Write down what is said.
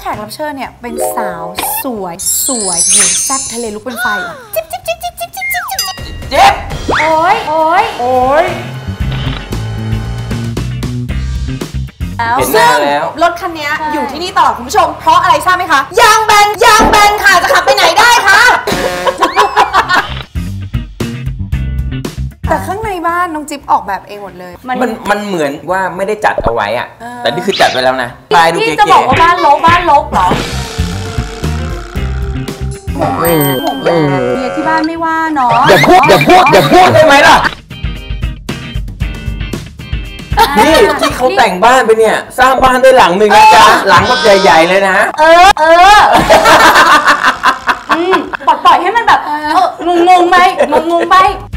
ขกรับเชิญเนี่ยเป็นสาวสวยเหมือนแซ่บทะเลลุกเป็นไฟจิ๊บจิ๊บจิ๊บจิ๊บจิ๊บจิ๊บจิ๊บจิ๊บจิ๊บโอ้ยซึ่งรถคันนี้อยู่ที่นี่ตลอดคุณผู้ชมเพราะอะไรทราบไหมคะยางแบนค่ะจะขับไปไหนได้คะแต่ข้างในบ้านน้องจิ๊บออกแบบเองหมดเลยมันเหมือนว่าไม่ได้จัดเอาไว้อะแต่นี่คือจัดไว้แล้วนะปลายดูเก๋ๆที่จะบอกว่าบ้านรกเหรอเมียที่บ้านไม่ว่าเนาะอย่าพูดได้ไหมล่ะนี่ที่เขาแต่งบ้านไปเนี่ยสร้างบ้านได้หลังหนึ่งนะจ๊ะหลังแบบใหญ่ๆเลยนะปล่อยให้มันแบบงงไป